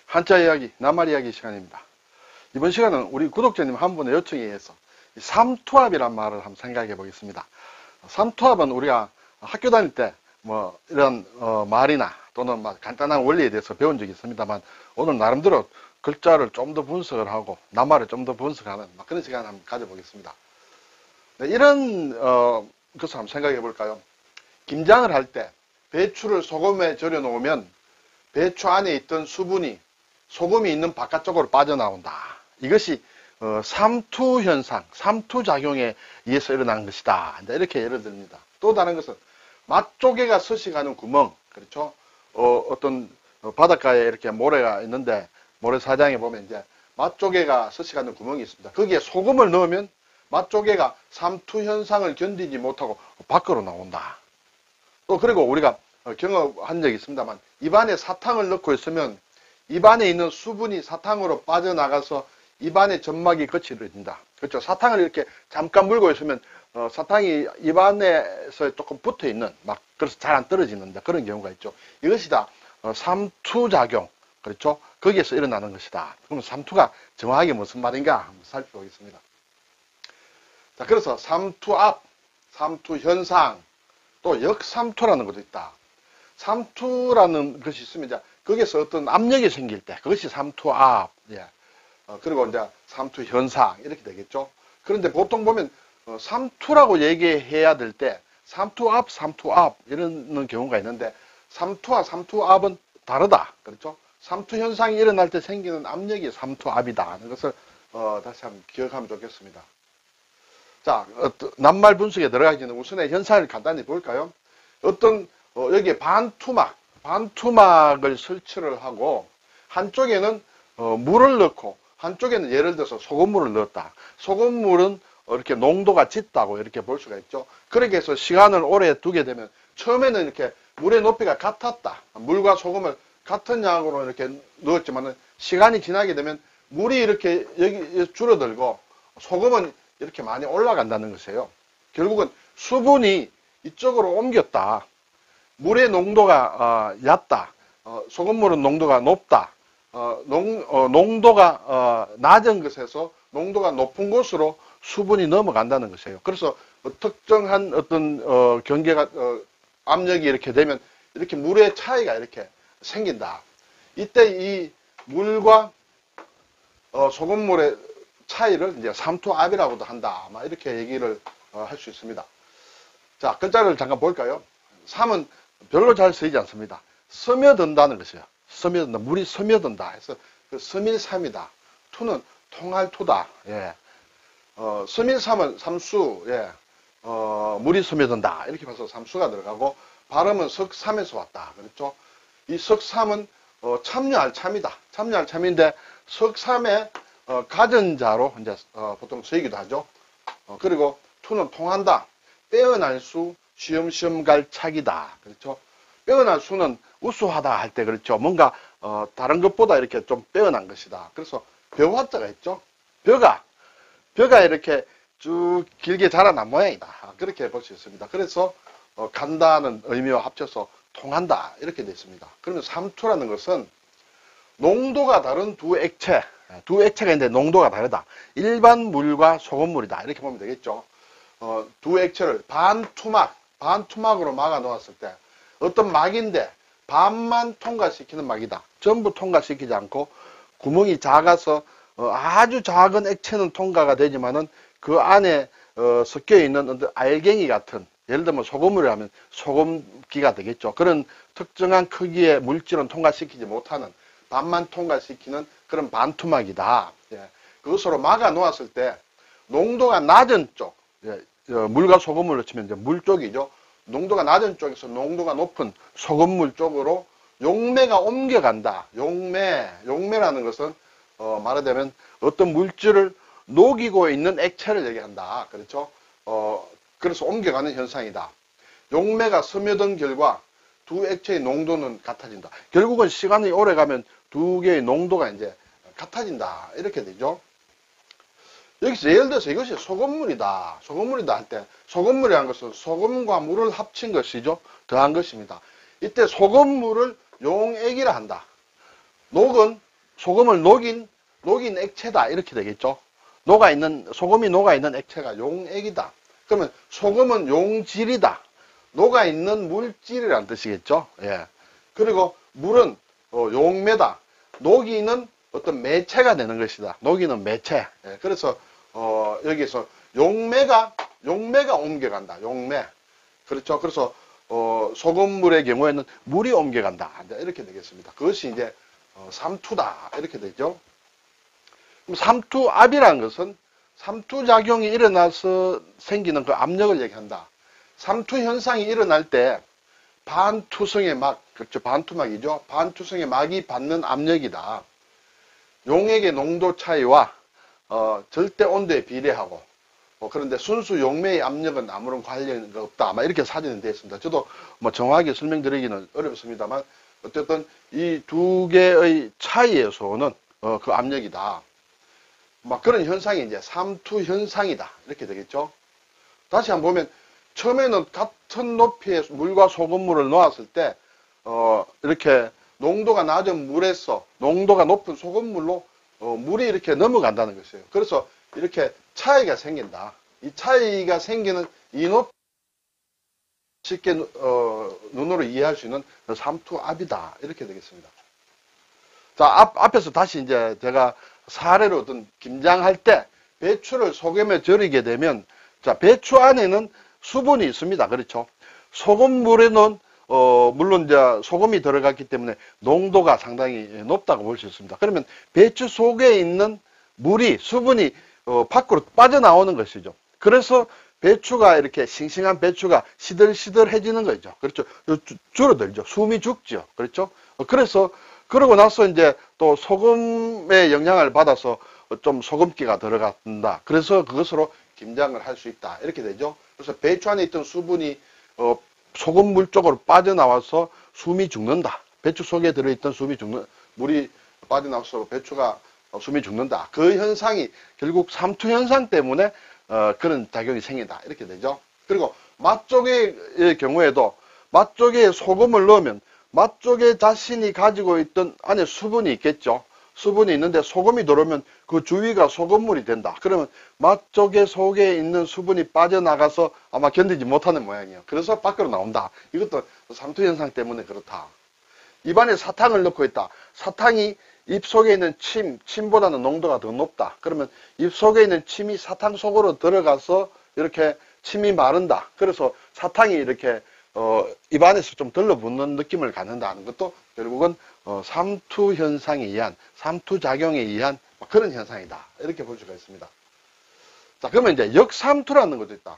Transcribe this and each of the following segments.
한자 이야기, 낱말 이야기 시간입니다. 이번 시간은 우리 구독자님 한 분의 요청에 의해서 삼투압이란 말을 한번 생각해 보겠습니다. 삼투압은 우리가 학교 다닐 때 뭐 이런 말이나 또는 간단한 원리에 대해서 배운 적이 있습니다만, 오늘 나름대로 글자를 좀 더 분석을 하고 낱말을 좀 더 분석하는 그런 시간을 한번 가져보겠습니다. 네, 이런 것을 한번 생각해 볼까요? 김장을 할 때 배추를 소금에 절여 놓으면 배추 안에 있던 수분이 소금이 있는 바깥쪽으로 빠져나온다. 이것이 삼투 현상, 삼투 작용에 의해서 일어난 것이다. 이렇게 예를 듭니다. 또 다른 것은 맛조개가 서식하는 구멍, 그렇죠? 어떤 바닷가에 이렇게 모래가 있는데 모래사장에 보면 이제 맛조개가 서식하는 구멍이 있습니다. 거기에 소금을 넣으면 맛조개가 삼투 현상을 견디지 못하고 밖으로 나온다. 또 그리고 우리가 경험한 적이 있습니다만, 입안에 사탕을 넣고 있으면 입안에 있는 수분이 사탕으로 빠져나가서 입안의 점막이 거칠어진다. 그렇죠? 사탕을 이렇게 잠깐 물고 있으면 사탕이 입안에서 조금 붙어 있는, 그래서 잘 안 떨어지는 그런 경우가 있죠. 이것이 다 삼투작용, 그렇죠? 거기에서 일어나는 것이다. 그럼 삼투가 정확하게 무슨 말인가 한번 살펴보겠습니다. 자, 그래서 삼투압, 삼투현상, 또 역삼투라는 것도 있다. 삼투라는 것이 있으면 이제 거기에서 어떤 압력이 생길 때 그것이 삼투압, 예. 그리고 이제 삼투현상 이렇게 되겠죠. 그런데 보통 보면 삼투라고 얘기해야 될 때 삼투압, 삼투압 이러는 경우가 있는데, 삼투와 삼투압은 다르다. 그렇죠? 삼투현상이 일어날 때 생기는 압력이 삼투압이다 하는 것을 다시 한번 기억하면 좋겠습니다. 자, 낱말 분석에 들어가기 전에 우선의 현상을 간단히 볼까요? 어떤 여기에 반투막을 설치를 하고 한쪽에는 물을 넣고 한쪽에는 예를 들어서 소금물을 넣었다. 소금물은 이렇게 농도가 짙다고 이렇게 볼 수가 있죠. 그렇게 해서 시간을 오래 두게 되면 처음에는 이렇게 물의 높이가 같았다. 물과 소금을 같은 양으로 이렇게 넣었지만 시간이 지나게 되면 물이 이렇게 여기 줄어들고 소금은 이렇게 많이 올라간다는 것이에요. 결국은 수분이 이쪽으로 옮겼다. 물의 농도가 얕다. 소금물은 농도가 높다. 농도가 낮은 것에서 농도가 높은 곳으로 수분이 넘어간다는 것이에요. 그래서 특정한 어떤 경계가 압력이 이렇게 되면 이렇게 물의 차이가 이렇게 생긴다. 이때 이 물과 소금물의 차이를 이제 삼투압이라고도 한다. 이렇게 얘기를 할 수 있습니다. 자, 글자를 잠깐 볼까요? 삼은 별로 잘 쓰이지 않습니다. 스며든다는 것이에요. 스며든다. 물이 스며든다 해서 그 스밀삼이다. 투는 통할투다. 예. 스밀삼은 삼수, 예. 물이 스며든다. 이렇게 봐서 삼수가 들어가고, 발음은 석삼에서 왔다. 그렇죠? 이 석삼은 참여할 참이다. 참여할 참인데, 석삼의 가전자로 이제 보통 쓰이기도 하죠. 그리고 투는 통한다. 빼어날 수, 쉬엄쉬엄 갈 차기다. 그렇죠? 빼어날 수는 우수하다 할 때, 그렇죠? 뭔가 다른 것보다 이렇게 좀 빼어난 것이다. 그래서 벼화자가 있죠. 벼가 이렇게 쭉 길게 자라난 모양이다. 그렇게 볼 수 있습니다. 그래서 간다는 의미와 합쳐서 통한다 이렇게 되어 있습니다. 그러면 삼투라는 것은 농도가 다른 두 액체가 있는데 농도가 다르다. 일반 물과 소금물이다. 이렇게 보면 되겠죠. 두 액체를 반투막으로 막아 놓았을 때 어떤 막인데 반만 통과시키는 막이다. 전부 통과시키지 않고 구멍이 작아서 아주 작은 액체는 통과가 되지만은 그 안에 섞여 있는 어떤 알갱이 같은, 예를 들면 소금물이라면 소금기가 되겠죠. 그런 특정한 크기의 물질은 통과시키지 못하는, 반만 통과시키는 그런 반투막이다. 예. 그것으로 막아 놓았을 때 농도가 낮은 쪽, 예. 물과 소금물로 치면 이제 물 쪽이죠. 농도가 낮은 쪽에서 농도가 높은 소금물 쪽으로 용매가 옮겨간다. 용매라는 것은 말하자면 어떤 물질을 녹이고 있는 액체를 얘기한다. 그렇죠? 그래서 옮겨가는 현상이다. 용매가 스며든 결과 두 액체의 농도는 같아진다. 결국은 시간이 오래 가면 두 개의 농도가 이제 같아진다. 이렇게 되죠. 여기서 예를 들어서 이것이 소금물이다 할 때, 소금물이라는 것은 소금과 물을 합친 것이죠. 더한 것입니다. 이때 소금물을 용액이라 한다. 녹은 소금을 녹인 액체다. 이렇게 되겠죠. 소금이 녹아있는 액체가 용액이다. 그러면 소금은 용질이다. 녹아있는 물질이라는 뜻이겠죠. 예. 그리고 물은 용매다. 녹이는 어떤 매체가 되는 것이다. 녹이는 매체. 예. 그래서 여기서 용매가 옮겨간다. 용매. 그렇죠. 그래서 소금물의 경우에는 물이 옮겨간다. 이렇게 되겠습니다. 그것이 이제 삼투다. 이렇게 되죠. 그럼 삼투압이라는 것은 삼투작용이 일어나서 생기는 그 압력을 얘기한다. 삼투 현상이 일어날 때 반투성의 막, 그렇죠. 반투막이죠. 반투성의 막이 받는 압력이다. 용액의 농도 차이와 절대 온도에 비례하고 그런데 순수 용매의 압력은 아무런 관련이 없다. 아마 이렇게 사진이 되어 있습니다. 저도 뭐 정확하게 설명드리기는 어렵습니다만 어쨌든 이 두 개의 차이에서 오는 그 압력이다. 막 그런 현상이 이제 삼투 현상이다. 이렇게 되겠죠. 다시 한번 보면 처음에는 같은 높이의 물과 소금물을 놓았을 때 이렇게 농도가 낮은 물에서 농도가 높은 소금물로 물이 이렇게 넘어간다는 것이에요. 그래서 이렇게 차이가 생긴다. 이 차이가 생기는 이 높이 쉽게 눈으로 이해할 수 있는 삼투압이다. 이렇게 되겠습니다. 자, 앞에서 다시 이제 제가 사례로 어떤 김장할 때 배추를 소금에 절이게 되면 자, 배추 안에는 수분이 있습니다. 그렇죠? 소금물에는 물론 이제 소금이 들어갔기 때문에 농도가 상당히 높다고 볼 수 있습니다. 그러면 배추 속에 있는 물이 수분이 밖으로 빠져나오는 것이죠. 그래서 배추가 이렇게 싱싱한 배추가 시들시들해지는 거죠. 그렇죠? 줄어들죠. 숨이 죽죠. 그렇죠? 그래서 그러고 나서 이제 또 소금의 영향을 받아서 좀 소금기가 들어간다. 그래서 그것으로 김장을 할 수 있다. 이렇게 되죠. 그래서 배추 안에 있던 수분이 소금물 쪽으로 빠져나와서 숨이 죽는다. 배추 속에 들어있던 물이 빠져나와서 배추가 숨이 죽는다. 그 현상이 결국 삼투 현상 때문에 그런 작용이 생긴다. 이렇게 되죠. 그리고 맛 쪽의 경우에도 맛 쪽에 소금을 넣으면 맛 쪽에 자신이 가지고 있던 안에 수분이 있겠죠. 수분이 있는데 소금이 들어오면 그 주위가 소금물이 된다. 그러면 맛 쪽에 속에 있는 수분이 빠져나가서 아마 견디지 못하는 모양이에요. 그래서 밖으로 나온다. 이것도 삼투 현상 때문에 그렇다. 입안에 사탕을 넣고 있다. 사탕이 입 속에 있는 침보다는 농도가 더 높다. 그러면 입 속에 있는 침이 사탕 속으로 들어가서 이렇게 침이 마른다. 그래서 사탕이 이렇게 입 안에서 좀 들러붙는 느낌을 갖는다는 것도 결국은 삼투 현상에 의한, 삼투 작용에 의한 그런 현상이다. 이렇게 볼 수가 있습니다. 자, 그러면 이제 역삼투라는 것도 있다.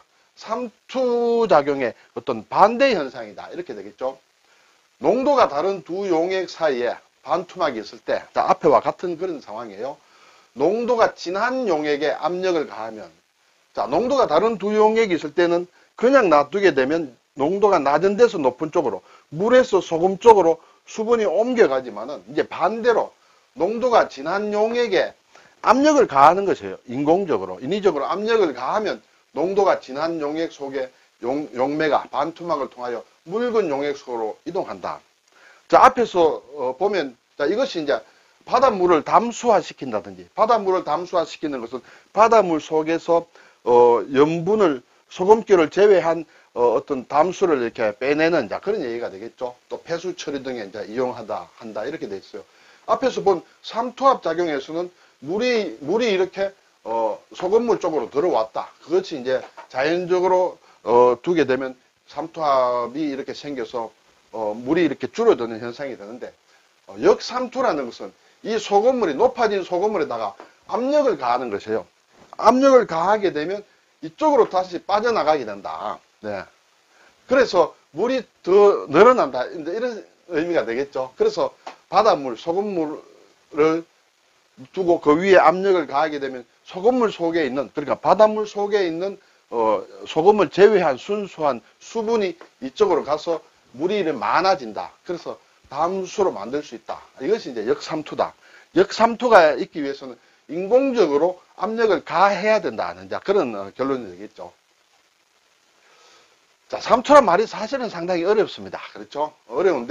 삼투 작용의 어떤 반대 현상이다. 이렇게 되겠죠. 농도가 다른 두 용액 사이에 반투막이 있을 때, 자, 앞에와 같은 그런 상황이에요. 농도가 진한 용액에 압력을 가하면, 자, 농도가 다른 두 용액이 있을 때는 그냥 놔두게 되면 농도가 낮은 데서 높은 쪽으로, 물에서 소금 쪽으로 수분이 옮겨가지만은, 이제 반대로 농도가 진한 용액에 압력을 가하는 것이에요. 인위적으로 압력을 가하면 농도가 진한 용액 속에 용매가 반투막을 통하여 묽은 용액 속으로 이동한다. 자, 앞에서 보면, 자, 이것이 이제 바닷물을 담수화시킨다든지, 바닷물을 담수화시키는 것은 바닷물 속에서 염분을, 소금기를 제외한 어떤 담수를 이렇게 빼내는, 자, 그런 얘기가 되겠죠. 또 폐수 처리 등에 이제 한다, 이렇게 돼 있어요. 앞에서 본 삼투압 작용에서는 물이 이렇게 소금물 쪽으로 들어왔다. 그것이 이제 자연적으로 두게 되면 삼투압이 이렇게 생겨서 물이 이렇게 줄어드는 현상이 되는데, 역삼투라는 것은 이 소금물이, 높아진 소금물에다가 압력을 가하는 것이에요. 압력을 가하게 되면 이쪽으로 다시 빠져나가게 된다. 네. 그래서 물이 더 늘어난다. 이런 의미가 되겠죠. 그래서 바닷물, 소금물을 두고 그 위에 압력을 가하게 되면 소금물 속에 있는, 그러니까 바닷물 속에 있는 소금을 제외한 순수한 수분이 이쪽으로 가서 물이 많아진다. 그래서 담수로 만들 수 있다. 이것이 이제 역삼투다. 역삼투가 있기 위해서는 인공적으로 압력을 가해야 된다는 그런 결론이 되겠죠. 자, 삼투란 말이 사실은 상당히 어렵습니다. 그렇죠? 어려운데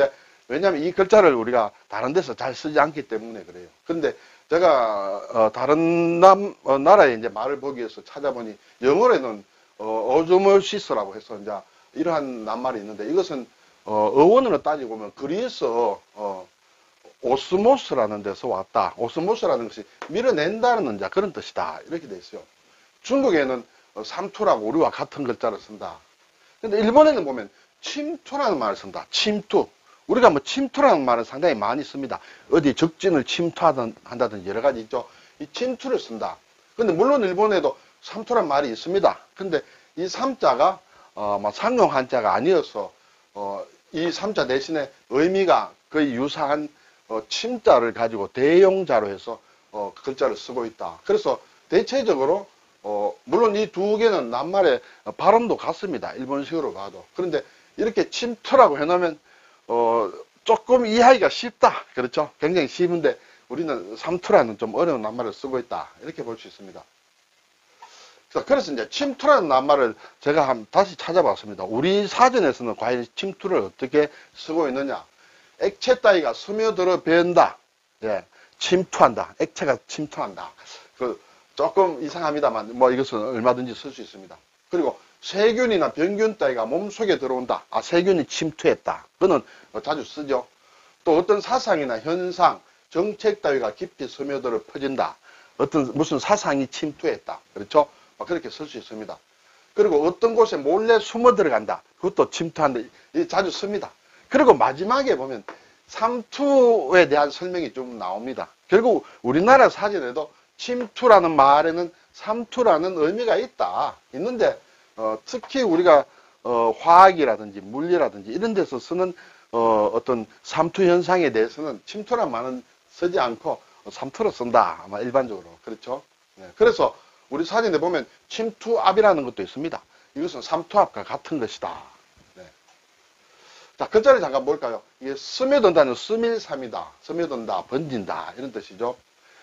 왜냐하면 이 글자를 우리가 다른 데서 잘 쓰지 않기 때문에 그래요. 그런데 제가 다른 나라의 이제 말을 보기 위해서 찾아보니 영어에는 오즈모시스라고 해서 이제 이러한 낱말이 있는데 이것은 어원으로 따지고 보면 그리스 오스모스라는 데서 왔다. 오스모스라는 것이 밀어낸다는 이제 그런 뜻이다. 이렇게 돼 있어요. 중국에는 삼투라고 우리와 같은 글자를 쓴다. 근데 일본에는 보면 침투라는 말을 쓴다. 침투. 우리가 뭐 침투라는 말은 상당히 많이 씁니다. 어디 적진을 침투한다든지 여러 가지 있죠. 이 침투를 쓴다. 근데 물론 일본에도 삼투라는 말이 있습니다. 근데 이 삼자가 상용 한자가 아니어서 이 삼자 대신에 의미가 거의 유사한 침자를 가지고 대용자로 해서 글자를 쓰고 있다. 그래서 대체적으로 물론 이 두 개는 낱말의 발음도 같습니다. 일본식으로 봐도. 그런데 이렇게 침투라고 해놓으면 조금 이해하기가 쉽다. 그렇죠? 굉장히 쉬운데 우리는 삼투라는 좀 어려운 낱말을 쓰고 있다. 이렇게 볼 수 있습니다. 그래서 이제 침투라는 낱말을 제가 다시 찾아봤습니다. 우리 사전에서는 과연 침투를 어떻게 쓰고 있느냐. 액체 따위가 스며들어 배운다. 예, 침투한다. 액체가 침투한다. 조금 이상합니다만 뭐 이것은 얼마든지 쓸 수 있습니다. 그리고 세균이나 병균 따위가 몸속에 들어온다. 세균이 침투했다. 그거는 자주 쓰죠. 또 어떤 사상이나 현상, 정책 따위가 깊이 스며들어 퍼진다. 무슨 사상이 침투했다. 그렇죠? 그렇게 쓸 수 있습니다. 그리고 어떤 곳에 몰래 숨어 들어간다. 그것도 침투한다. 자주 씁니다. 그리고 마지막에 보면 삼투에 대한 설명이 좀 나옵니다. 결국 우리나라 사전에도 침투라는 말에는 삼투라는 의미가 있는데 특히 우리가 화학이라든지 물리라든지 이런 데서 쓰는 어떤 삼투 현상에 대해서는 침투란 말은 쓰지 않고 삼투로 쓴다. 아마 일반적으로 그렇죠. 네. 그래서 우리 사전에 보면 침투압이라는 것도 있습니다. 이것은 삼투압과 같은 것이다. 네. 자, 글자를 잠깐 볼까요? 이게 스며든다는 스밀삼이다. 스며든다, 번진다 이런 뜻이죠.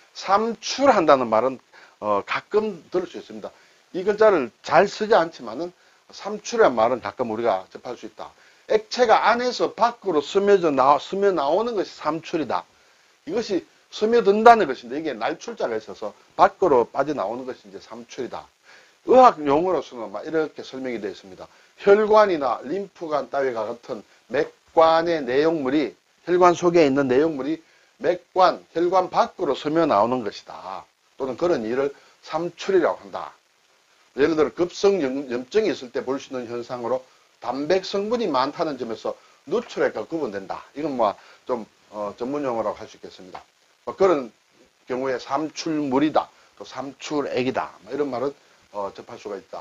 삼출한다는 말은 가끔 들을 수 있습니다. 이 글자를 잘 쓰지 않지만은 삼출이라는 말은 가끔 우리가 접할 수 있다. 액체가 안에서 밖으로 스며 나오는 것이 삼출이다. 이것이 스며든다는 것인데 이게 날출자가 있어서 밖으로 빠져나오는 것이 이제 삼출이다. 의학 용어로서는 이렇게 설명이 되어 있습니다. 혈관이나 림프관 따위가 같은 맥관의 내용물이 혈관 속에 있는 내용물이 맥관, 혈관 밖으로 스며 나오는 것이다. 또는 그런 일을 삼출이라고 한다. 예를 들어 급성염증이 있을 때 볼 수 있는 현상으로 단백 성분이 많다는 점에서 누출액과 구분된다. 이건 좀 전문 용어라고 할 수 있겠습니다. 그런 경우에 삼출물이다, 또 삼출액이다. 이런 말은 접할 수가 있다.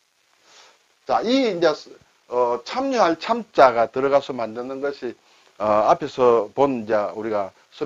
자, 이 이제 참여할 참자가 들어가서 만드는 것이 앞에서 본 이제 우리가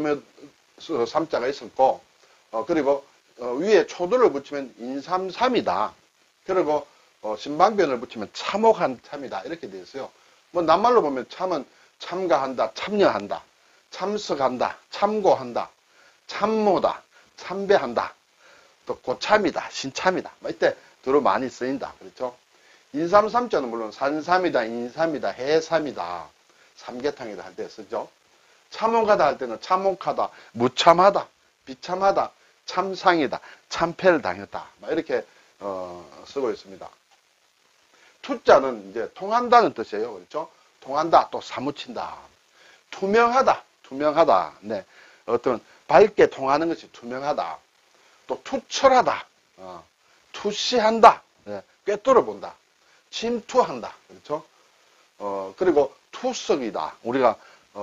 삼자가 있었고 그리고 위에 초도를 붙이면 인삼삼이다. 그리고 신방변을 붙이면 참혹한 참이다. 이렇게 되어 있어요. 낱말로 보면 참은 참가한다, 참여한다, 참석한다, 참고한다, 참모다, 참배한다, 또 고참이다, 신참이다. 이때 두루 많이 쓰인다. 그렇죠? 인삼삼자는 물론 산삼이다, 인삼이다, 해삼이다, 삼계탕이다 할 때 쓰죠. 참혹하다 할 때는 참혹하다, 무참하다, 비참하다, 참상이다, 참패를 당했다. 이렇게 쓰고 있습니다. 투자는 이제 통한다는 뜻이에요. 그렇죠? 통한다, 또 사무친다. 투명하다, 투명하다. 네. 어떤 밝게 통하는 것이 투명하다. 또 투철하다, 투시한다. 네. 꿰뚫어 본다. 침투한다. 그렇죠? 그리고 투석이다. 우리가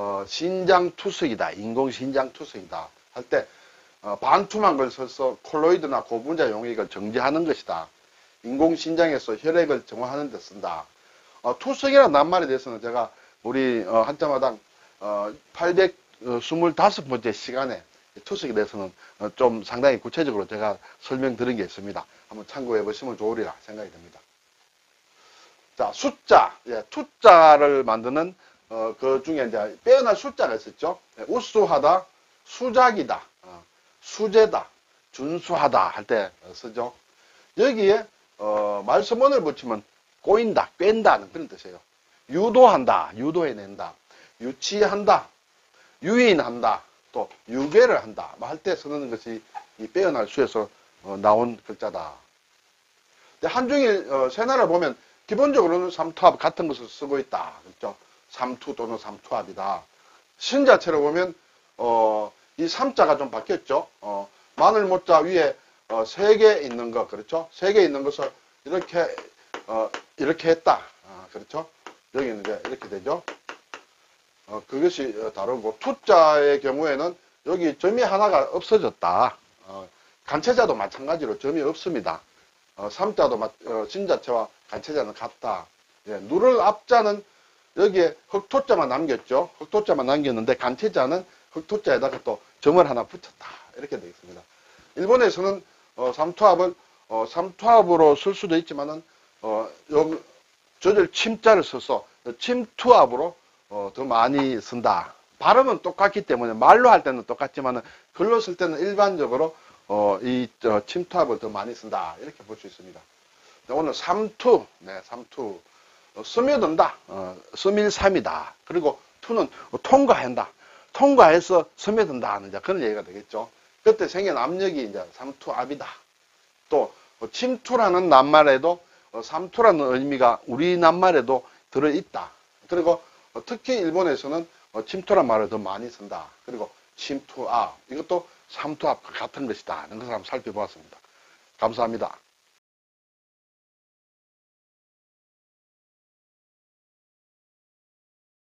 신장투석이다. 인공신장투석이다. 할 때 반투명한 걸 써서 콜로이드나 고분자 용액을 정제하는 것이다. 인공신장에서 혈액을 정화하는 데 쓴다. 투석이라는 낱말에 대해서는 제가 우리 한자마당 825번째 시간에 투석에 대해서는 좀 상당히 구체적으로 제가 설명드린 게 있습니다. 한번 참고해 보시면 좋으리라 생각이 듭니다. 자, 숫자. 예, 투자를 만드는 그 중에 이제 빼어날 숫자가 있었죠. 예, 우수하다, 수작이다, 수제다, 준수하다 할 때 쓰죠. 여기에 말소문을 붙이면 꼬인다, 꿰다는 그런 뜻이에요. 유도한다, 유도해낸다. 유치한다, 유인한다, 또 유괴를 한다 할 때 쓰는 것이 이 빼어날 수에서 나온 글자다. 한중일 세나를 보면 기본적으로는 삼투합 같은 것을 쓰고 있다. 그렇죠? 삼투 또는 삼투합이다. 신 자체를 보면 이 삼자가 좀 바뀌었죠. 마늘 모자 위에 3개 있는 것, 그렇죠? 3개 있는 것을 이렇게 했다. 그렇죠? 여기는 이제 이렇게 되죠. 그것이 다르고, 투자의 경우에는 여기 점이 하나가 없어졌다. 간체자도 마찬가지로 점이 없습니다. 삼자도 신자체와 간체자는 같다. 예, 누를 앞자는 여기에 흑토자만 남겼죠. 흑토자만 남겼는데 간체자는 흑토자에다가 또 점을 하나 붙였다. 이렇게 되겠습니다. 일본에서는 삼투합을 삼투합으로 쓸 수도 있지만은 저절 침자를 써서 침투합으로 더 많이 쓴다. 발음은 똑같기 때문에 말로 할 때는 똑같지만은 글로 쓸 때는 일반적으로 이 침투합을 더 많이 쓴다. 이렇게 볼 수 있습니다. 오늘 삼투, 네, 삼투. 스며든다, 스밀삼이다. 그리고 투는 통과한다. 통과해서 스며든다 하는 그런 얘기가 되겠죠. 그때 생긴 압력이 이제 삼투압이다. 또 침투라는 낱말에도 삼투라는 의미가 우리 낱말에도 들어있다. 그리고 특히 일본에서는 침투란 말을 더 많이 쓴다. 그리고 침투압, 이것도 삼투압과 같은 것이다. 이런 것을 한번 살펴보았습니다. 감사합니다.